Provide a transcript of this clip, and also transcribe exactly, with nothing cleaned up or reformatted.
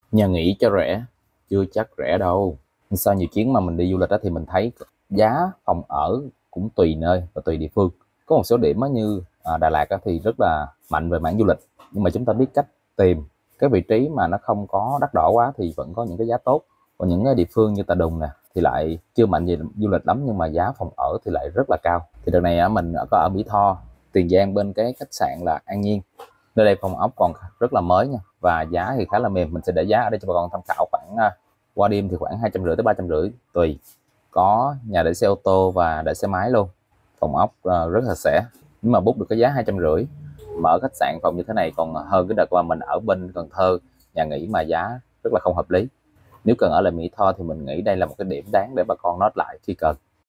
Nhà nghỉ cho rẻ, chưa chắc rẻ đâu. Sau nhiều chuyến mà mình đi du lịch đó thì mình thấy giá phòng ở cũng tùy nơi và tùy địa phương. Có một số điểm á, như à, Đà Lạt á, thì rất là mạnh về mảng du lịch, nhưng mà chúng ta biết cách tìm cái vị trí mà nó không có đắt đỏ quá thì vẫn có những cái giá tốt. Còn những cái địa phương như Tà Đùng nè thì lại chưa mạnh về du lịch lắm, nhưng mà giá phòng ở thì lại rất là cao. Thì đợt này á, mình có ở Mỹ Tho, Tiền Giang, bên cái khách sạn là An Nhiên. Nơi đây phòng ốc còn rất là mới nha, và giá thì khá là mềm. Mình sẽ để giá ở đây cho bà con tham khảo. Khoảng à, qua đêm thì khoảng hai trăm rưỡi tới ba trăm rưỡi tùy. Có nhà để xe ô tô và để xe máy luôn. Phòng ốc à, rất là rẻ, nhưng mà book được cái giá hai trăm rưỡi. Mà ở khách sạn phòng như thế này còn hơn cái đợt mà mình ở bên Cần Thơ, nhà nghỉ mà giá rất là không hợp lý. Nếu cần ở lại Mỹ Tho thì mình nghĩ đây là một cái điểm đáng để bà con note lại khi cần.